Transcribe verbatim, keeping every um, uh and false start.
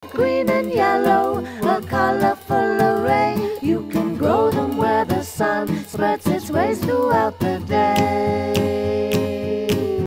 green and yellow, a colorful array. You can grow them where the sun spreads its rays throughout the